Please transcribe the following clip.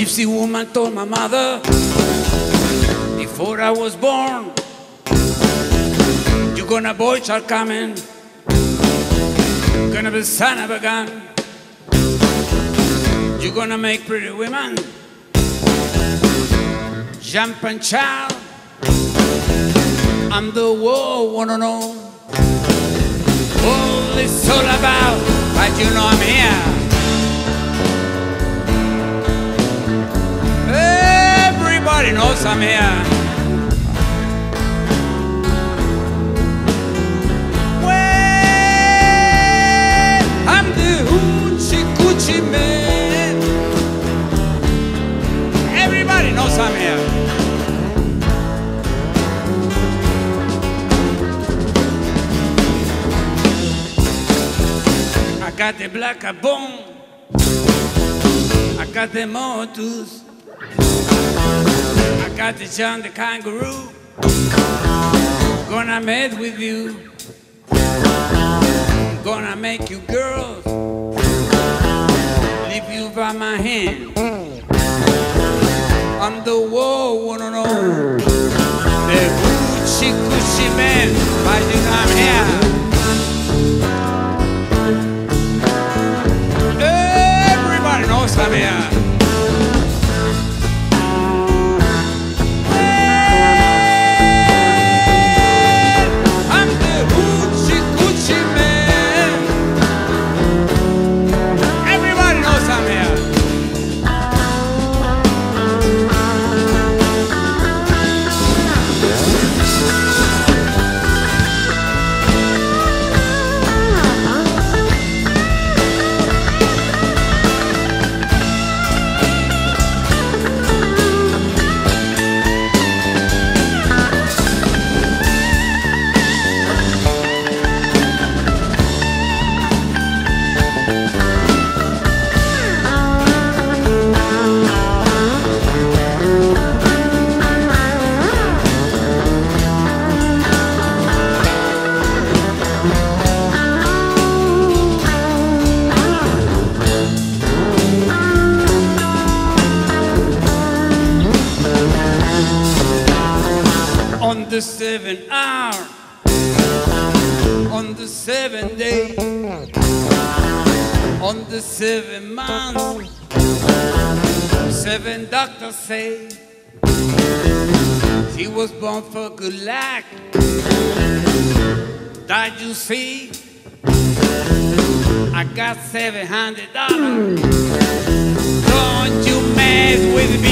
gypsy woman told my mother before I was born, you're gonna boy child coming, gonna be son of a gun, you're gonna make pretty women jump and shout. I'm the world wanna know all it's all about, but you know I'm here. Everybody knows I'm here. Well, I'm the hoochie coochie man. Everybody knows I'm here. I got the black bone, I got the motus, I got the John the kangaroo, gonna mate with you, gonna make you girls leave you by my hand. I'm the world wanna know the hoochie coochie man, but you know I'm here. I'm here. Well, I'm the hoochie coochie man. Everybody knows I'm here. On the 7th hour, on the 7th day, on the 7th month, 7 doctors say he was born for good luck. That you see, I got $700. Don't you mess with me.